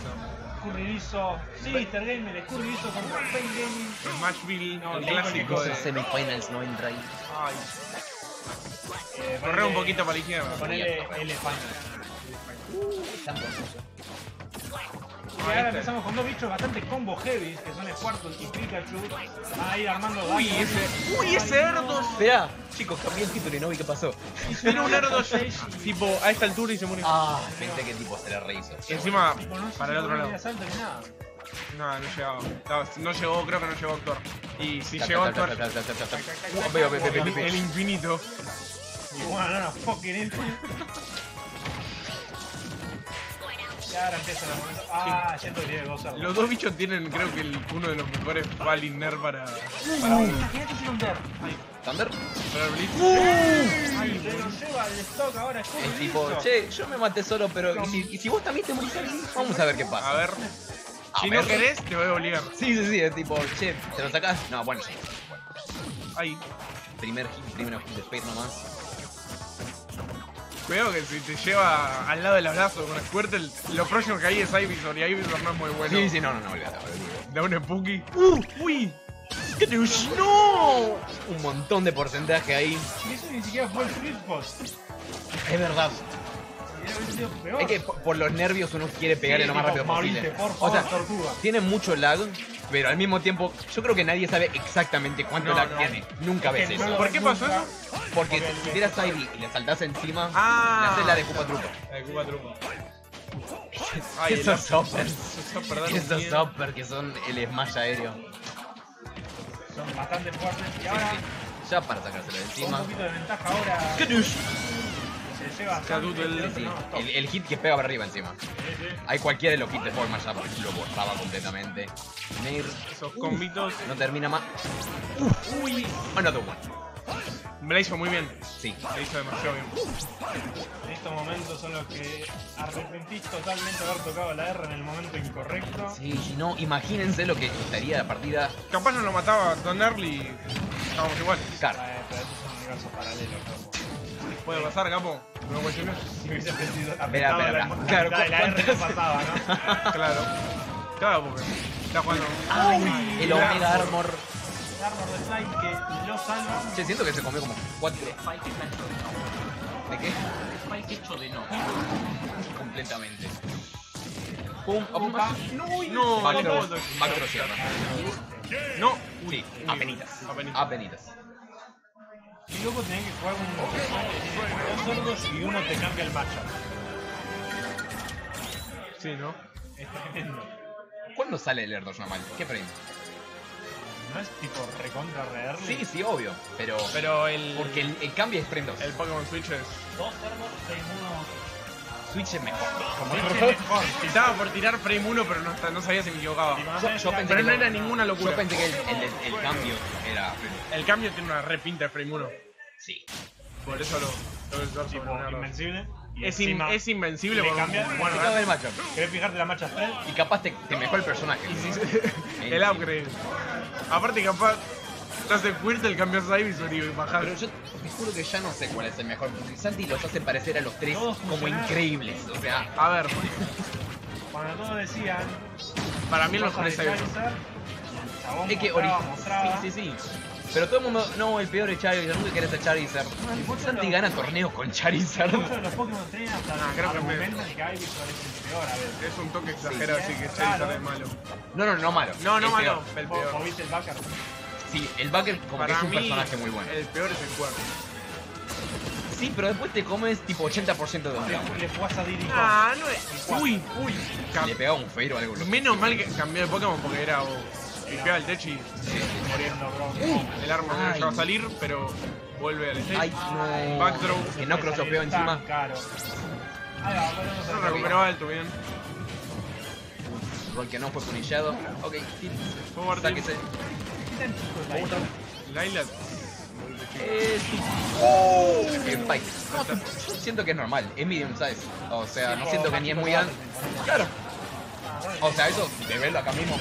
Escurridizo. Sí, Mr. Gamer, escurridizo contra Pain Gaming. Smashville, No, el el clásico de... Esos semifinals no entra ahí. Ay. Corre un poquito para la izquierda. Ponele L Final. Están confusos. Y ahora empezamos con dos bichos bastante combo heavy, que son Squirtle y Pikachu. Van a ir armando Uy, ese Erdos. Esperá, chicos, cambié el título y no vi qué pasó. Era un Erdos tipo a esta altura y se murió. Ah, pensé que tipo se le rehizo. Y encima, para el otro lado. Nada. No llegaba. No llegó, creo que no llegó a actuar. Y si llegó a actuar, el infinito. Y bueno, no, fucking it. Y ahora empieza la momento. Ah, ya estoy de gozar. Los dos bichos tienen, creo que uno de los mejores Valinner para Imagínate si un der. ¿Thunder? el Blitz. Ay, se lo lleva el stock ahora. Es tipo, che, yo me maté solo, pero ¿y si vos también te morís aquí? Vamos a ver qué pasa. A ver. Si no querés, te voy a obligar. Sí, es tipo, che, ¿te lo sacás? No, bueno, sí. Ahí. Primer hit de Spade nomás. Cuidado que si te lleva al lado del abrazo con Squirtle, lo próximo que hay es Ivysaur y Ivysaur no es muy bueno. Sí, no, olvídate. Da un Spooky. ¡Uy! ¿Qué te ¡No! Un montón de porcentaje ahí. Y eso ni siquiera fue el sweet spot. Es verdad. Hubiera sido peor. Es que por los nervios uno quiere pegarle Sí, lo más tipo, rápido posible. morite, por favor, O sea, tortuga. tiene mucho lag, pero al mismo tiempo yo creo que nadie sabe exactamente cuánto No, lag no. tiene. Nunca ves Es que eso. no ¿Por qué pasó eso? Porque si tiras Ivy y le saltás encima, le Ah. haces la de Koopa Truco. De Cuba Truco. Esos soppers. Perdón. Esos soppers que son el smash aéreo. Son bastante fuertes. Y ahora, Ya para sacárselo de con un encima. poquito de ventaja ahora, Kadush. se lleva Caduto el- Sí, no, top. el hit que pega para arriba encima. Sí, sí. Hay cualquiera de los hits de forma ya lo borraba completamente. Nair Esos combitos. no termina más. Uy, another one. Me la hizo muy bien. Sí. Me la hizo demasiado bien. En estos momentos son los que arrepentís totalmente de haber tocado la R en el momento incorrecto. Sí, si no, imagínense lo que estaría la partida. Capaz no lo mataba Don Early y estábamos igual. Claro. Pero esto es un universo paralelo, capo. Puede pasar, capo. No cuestiones. Si hubiese apretado Espera, la espera. mitad Claro, de la R no ¿cuántas? pasaba, ¿no? Claro. Claro, porque está jugando. Ay, el Omega Armor. El Armor de Slime que lo salva. Che, siento que se comió como 4. ¿De qué? Spike hecho de no. Completamente. Pum, Opa. No, Macro no, cierra. no. Sí, apenitas. Apenitas. Apenitas. Y luego tenés que jugar un personaje que tiene dos sordos y uno te cambia el matchup. Sí, ¿no? Es tremendo. ¿Cuándo sale el Erdos normal? ¿Qué frame? ¿No es tipo recontra re Sí, sí, obvio. Pero. Pero el. Porque el cambio es frame 2. El Pokémon Switch es. Dos sordos, 6-1. Switch es mejor. Mejor. Estaba por tirar frame 1, pero no sabía si me equivocaba. Yo pensé Pero que no era ninguna locura. Yo pensé que el cambio era. El cambio tiene una repinta de frame 1. Sí. Por eso lo voy a usar Tipo, sobre un Erdos. invencible. Y Es, encima es invencible le por cambia. Bueno, Acaba el matchup. ¿Querés fijarte la matcha 3? Y capaz te mejora el personaje. el upgrade. Aparte, capaz. Estás de Quirtle, cambias a Ivysaur y bajás. Pero yo te juro que ya no sé cuál es el mejor. Porque Santi los hace parecer a los tres Todos como funcionaron. increíbles. O sea, A ver, Cuando todos decían. para mí el mejor cosas es de Ivysaur. Charizard, el chabón es que mostraba. Sí. Pero todo el mundo, no, el peor es Charizard, nunca querés a Charizard. Santi gana torneos con Charizard. Muchos de los Pokémon traen hasta creo que argumentan que Ivysaur es el peor a veces. Es un toque exagerado, así que Claro. Charizard es malo. No malo. No, El malo, peor. el ¿Vos peor. viste el backer? Sí, el Backer como Para que es un mí, personaje muy bueno. El peor es el cuerpo. Sí, pero después te comes tipo 80% de un round. Le jugás a Diddy Kong. Ah, no es. Uy. Si le pegaba un feiro o algo. Menos mal que cambió de Pokémon porque era. Pegaba el techo y Muriendo, bro. el arma no Ay. llegó a salir, pero vuelve al stage. Ay, no. Backthrow. Que no crossopeó encima. Tan caro. Ahí va, volvemos No a recuperó alto, bien. Rol que no fue punillado. Ok, Forward tilt. sáquese. ¿Qué tan chico es la Otra. Lylat. Sí. Spike. No, yo siento que es normal, es medium size. O sea, no siento que ni es muy alto. Claro. O sea, eso, de verlo acá mismo.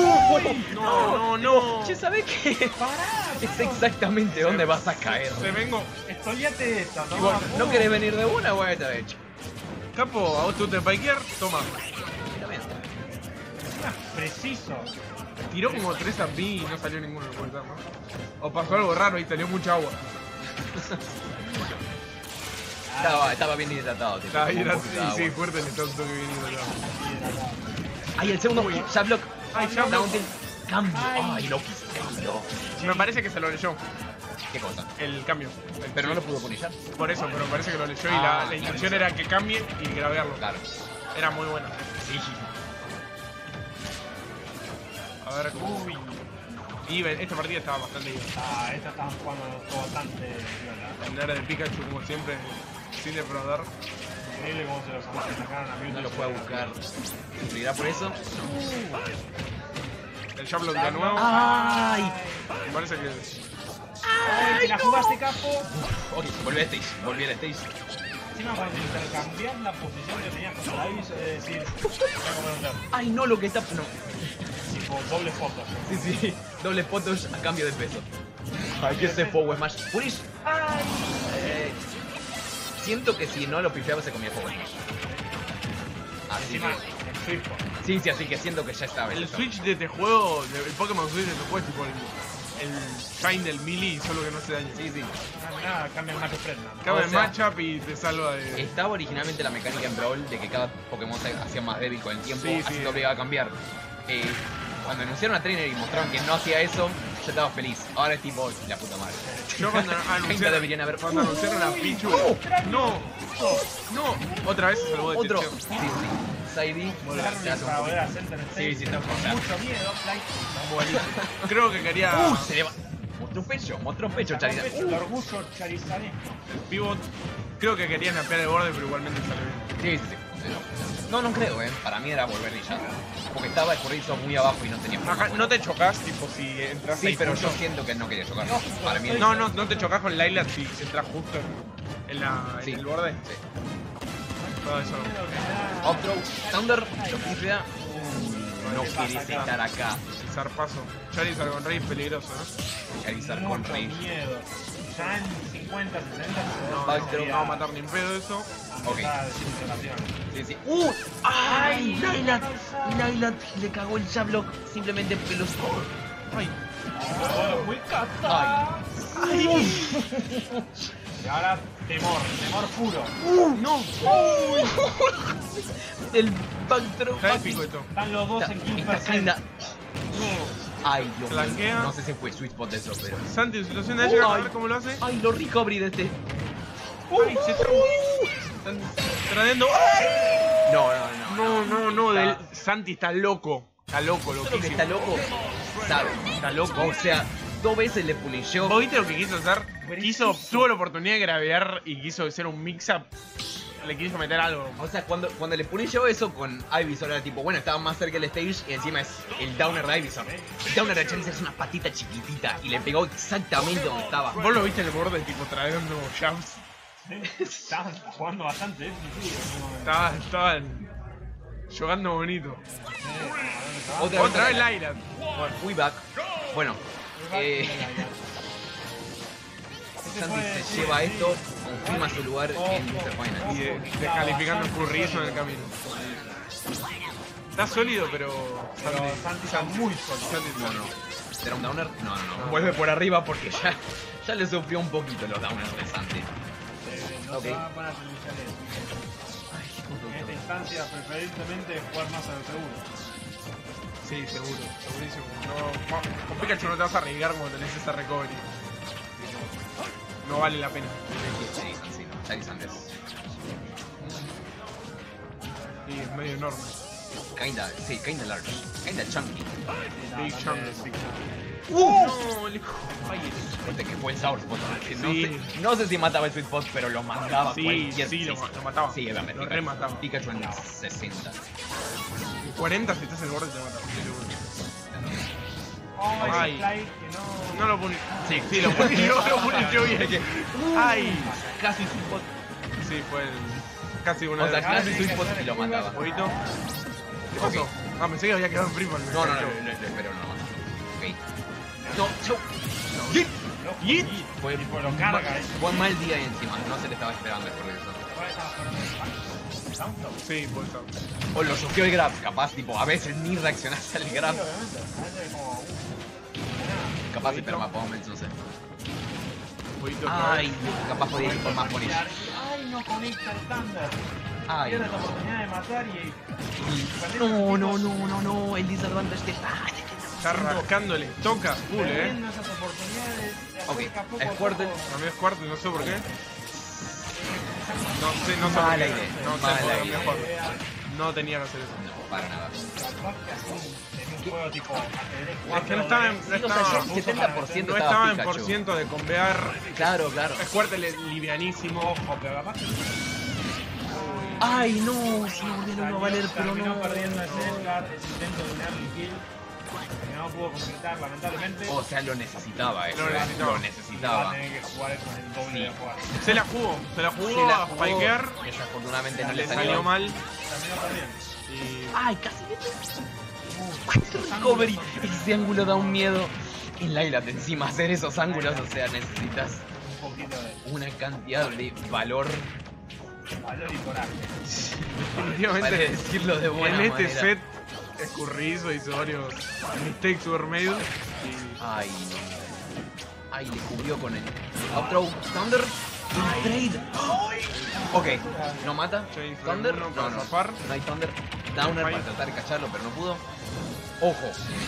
No. Che, ¿sabés qué? Es exactamente dónde vas a caer. Se vengo. Estudiate esta, Y vos, toma. ¿no querés venir de una? Bueno, te he hecho. Capo, a vos te gusta spikear, toma. preciso. Tiró como 3 a mí y no salió ninguno, ¿no? O pasó algo raro y salió mucha agua. Estaba bien hidratado. Tipo, Estaba como un ahí, poquito de sí, agua. fuerte le está un toque bien hidratado. Ay, el segundo. Shablock. Ay, Shablock. Down tilt. Cambio. Ay, lo quise. Me parece que se lo leyó, ¿Qué cosa? el cambio. Pero no lo pudo punillar. Por eso, pero me parece que lo leyó y Ah, la instrucción era que cambie y gravearlo. Claro. Era muy buena. Sí. A ver, uy. Y esta partida estaba bastante bien. Esta estaban jugando bastante viola. El área de Pikachu, como siempre, sin defraudar. Increíble cómo se los sacaron a Mewtwo. No lo puede buscar. ¿Sufrirá por eso? El Shablock de nuevo. ¡Ay! Me parece que. ¡Ay, la jugaste, capo! Ok, volví al stage. Volví al stage. Encima cuando intercambias la posición que tenías con Davis, es decir, voy a comer un dedo. Ay, no, lo que está. No. Tipo, doble foto. Sí. Doble potos a cambio de peso. Ay, que ese Power Smash. Punish. Ay. Siento que si no lo pifeaba se comía Power Smash. Así Encima, que. el Swift. Sí, así que siento que ya estaba. El Switch de este juego, el Pokémon Switch de este juego es tipo el Shine del Melee, solo que no se daña. Sí. Nada, cambia el match spread. Cambia O el sea, matchup y te salva de. Estaba originalmente la mecánica en Brawl de que cada Pokémon se hacía más débil con el tiempo, Sí, así sí. te obligaba a cambiar. Cuando anunciaron a Trainer y mostraron que no hacía eso, yo estaba feliz. Ahora es tipo, la puta madre. Yo cuando deberían haber. anunciaron a Pichu. No, otra vez se salvó de Otro. Chicheo. Sí. Saidi. Darle para volver a center stage. Sí, con no, mucho miedo, Flight. Buenísimo. Creo que quería. Se le va. Mostró pecho, Charizard. El orgullo charizardesco. El pivot. Creo que quería snapear el borde, pero igualmente salió bien. Sí. No creo, Para mí era volver y ya. Porque estaba el corrizo muy abajo y no tenía Ajá, no te chocas, tipo, si entras Sí, ahí pero yo justo. siento que no quería chocar. Para mí No te chocas con Lylat si entras justo en Sí. el borde. Sí. Todo eso. Up throw, Thunder, lo que sea. No querés estar acá. Zarpazo. Charizard con Rey peligroso, ¿no? Charizard con Mucho Rage. miedo. Ya en 50, 60 No va a matar ni en pedo eso. Ok. Desintegración. Sí. ¡Ay! Lylat le cagó el Jablock. Simplemente pelos. Ay. Muy cata. Y ahora temor puro. No. El back throw. Está épico esto. Están los dos en 15%. Kinda. Ay, Dios mío. Flanquea. No sé si fue sweet spot de eso, pero. Santi, en situación de llegar a Ay. ver cómo lo hace. Ay, lo recovery de este. Ay, se están trayendo. No. Santi está loco. Está loco, Creo que loquísimo. está loco. Sabe. Está loco. O sea, 2 veces le pulió. ¿Vos viste lo que quiso hacer? Tuvo la oportunidad de gravear y quiso hacer un mix-up. Le quiso meter algo. O sea, cuando le pulió eso con Ivysaur era tipo, bueno, estaba más cerca del stage y encima es el downer de Ivysaur. El downer de Charizard es una patita chiquitita y le pegó exactamente donde estaba. Vos lo viste en el borde, tipo, trayendo jabs. Estaban jugando bastante defensivo. Estaban jugando bonito. Otra vez Lylat. Bueno, we back. Bueno, Santi se lleva esto, confirma su lugar en Mr. Y Finals. descalificando el currizo en el camino. Está sólido, pero. Santi está muy sólido. No. ¿Será un downer? No. Vuelve por arriba porque ya le sufrió un poquito los downers de Santi. No Ok. se va a poner a solucionar eso. En esta instancia, preferentemente jugar más a lo seguro. Sí, segurísimo. No, con Pikachu no te vas a arriesgar como tenés esa recovery. No vale la pena. Charizard es Y es medio enorme. kinda large, kinda chunky. Big chunk de Pikachu. No, el hijo. Suerte que fue el Sour Spot. Que Sí. no sé si mataba el Sweet Spot, pero lo mandaba Sí, cualquier sí, lo mataba. Sí, obviamente. Lo remataba. Pikachu en 60. 40 si estás en el borde te mata. estoy seguro. Ay, Ay. Flight que no. No lo pone. Sí, lo pone yo bien. Ay. Casi Sweet Spot. Sí, fue el. Casi una O sea, de casi Sweet Spot y lo mataba. un poquito. ¿Qué pasó? Ah, pensé que había quedado en primo. No, pero no. Ok. No, chau. Yeet. Yeet. Fue Tipo, lo carga, fue un mal día y encima. No se le estaba esperando después de eso. Downthrow. Sí, puede ser. O lo choqueó el grab, capaz, tipo, a veces ni reaccionás al grab. Sí, obviamente. A veces como, Capaz de permapomments, no sé. Poquito otra Ay, vez. capaz podía ir por más punish. Ay, no conecta el Thunder. Ay, Pierde la no. oportunidad de matar No, el disadvantage que... Está rascando, le toca full, perdiendo esas oportunidades. Ok, Poco a es poco. Squirtle. Cambió Squirtle, no sé por qué. No sé por Mala qué. idea, No sé mala por qué cambió idea. Squirtle. No tenía que hacer eso. No, para nada. Capaz que así, en un juego tipo ajedrez Es que no estaba en, no Sí, o sea, estaba, yo 70% no estaba estaba en Pikachu. por ciento de convear. Claro, claro. Squirtle es livianísimo. Ojo, pero capaz que Ay, no, si no volvió no va a valer, pero terminó no. perdiendo ese Edgar, ese intento de un early kill. Que no pudo completar, lamentablemente. O sea, lo necesitaba, Lo necesitaba. Lo Va a necesitaba. tener que jugar con el doble Sí. de jugar. Se la jugó Se la a jugó. spikear. Desafortunadamente no Le le salió salió. mal. Terminó perdiendo. Y Ay, casi recovery. Ese ángulo da un miedo. En Lylat encima hacer esos ángulos, o sea, necesitas Un poquito de una cantidad de valor valor y coraje. para definitivamente decirlo de buena en este manera. set escurridizo hizo varios mistakes were made. Y Ay, no. Ay, le cubrió con el Outthrow Thunder. El trade. Ok, no mata. Chase Thunder. uno No, para no. zafar. No hay Thunder. Downer Fight. para tratar de cacharlo, pero no pudo. Ojo.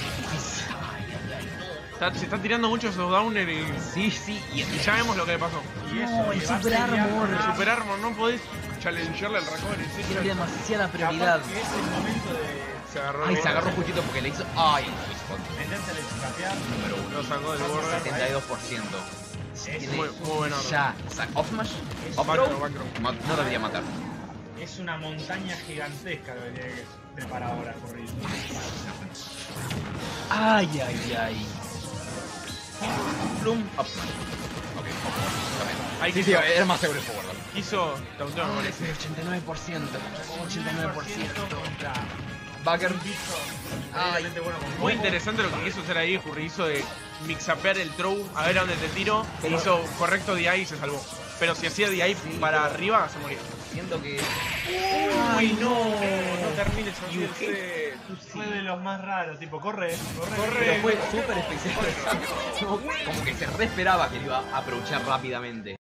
Se está tirando mucho esos downer y Sí, sí. Y ya vemos lo que le pasó. Y eso, No, el que va a Super ser Armor. ya- Super Armor, no podés challengearle al recovery. Sí, tiene demasiada prioridad. Capaz que es el momento de se agarró. Ay, el se agarró borde. justito porque le hizo. Ay, meterse al escapear. número uno. Lo sacó del borde. 72%. Es Muy bueno. Ya. Off smash. Off Backthrow, throw. backthrow. No debería matar. Es una montaña gigantesca lo que tiene que preparar ahora Corrido. Ay, ay, ay. Plum. Up smash. Ok, también. Ahí Sí, quiso, sí, era más seguro el forward. quiso tauntear, me Ay, parece. pero 89%. 89%. contra Bagger. un bicho Ay, realmente bueno con Muy fuego. interesante lo que quiso hacer ahí, Jurri. Hizo de mixapear el throw, a ver a dónde te tiro. E hizo correcto DI y se salvó. Pero si hacía DI para arriba, se moría. Siento que. ¡Ay, no! No termines así el set. Fue de los más raros, tipo, corre. Pero fue súper especial. Como que se re esperaba que lo iba a aprovechar rápidamente.